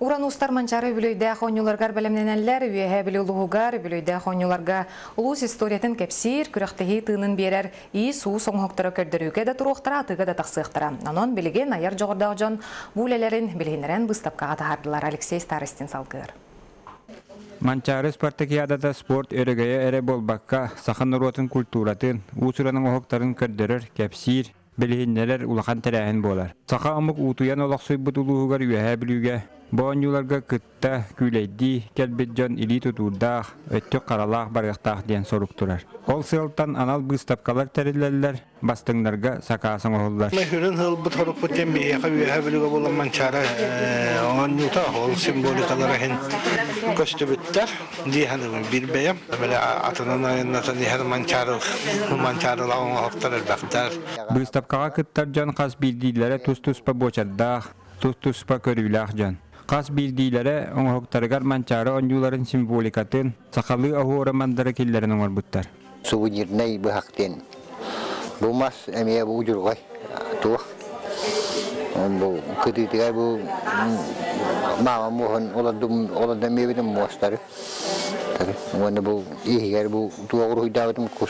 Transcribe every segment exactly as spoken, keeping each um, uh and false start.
Уран устар манчары бүлөйдә хонюларгар белемненәлләр үеһә билулугар бүлөйдә хонюларга улус историятын кепсир күрәхтәһи тынын берәр и су соңһоктары көрдөрүгә дә туруктара атыга да таксыктыра. Анон билеген аяр жогордагы жон бүлеләрен билгенерен быстапкага тахардылар. Алексей Старостин салгыр. Манчары спартакиадада спорт өрөгөйө эре болбакка сахан уротын культуратын усуранын охоктарын көрдөрөр кепсир билгеннелер улахан терәһен болар. Саха амык утуян олаксый бутулуугар үеһә билүүгә Боонюларга кытта күлейди келбеджон или тутурдах өттө каралах барыктах ден соруктурар. Ол сылтан анал быстапкалар терилелер бастыңнарга сакасын оллар. Мәхүрен хыл бут хорып бутен бия хабия хабилга болан манчара оннута ол символикалар хен көстөбүттер ди ханы бир беям. Бele атынан айнатан ди ханы манчара манчара лавын хактар бактар. Быстапкага кыттар жан кас билдиләре тус-тус па бочаддах, тус-тус па көрүләх жан. Кас билдиләре оңоктаргар манчары онюларын символикатын сакалы ахура мандары килләрен оңор буттар. Сувенирный бахтен. Бу мас эмия бу жургай. То. Бу кыдытыга бу мама мохан оладым оладым мебидем мостары. Тари. Вона бу игер бу туагру хидаватым кус.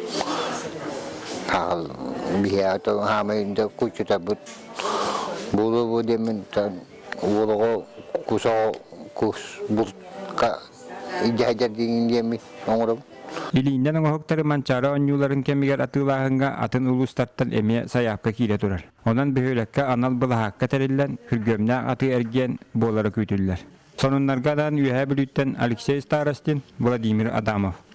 Хал бия то хаме инда кучута бу бу бу демен Ulo kuso kus burka ijah dingin yemi ngorop. Ilinden ohoktары manchara onюларын кемигер атылахынга атын улустаттан эме саяпка кире турар. Онан бөһөлөккө анал былахакка терилен күргөмнө аты эрген болары күтүллер. Сонуннаргадан үһэ билүттен Алексей Старостин, Владимир Адамов.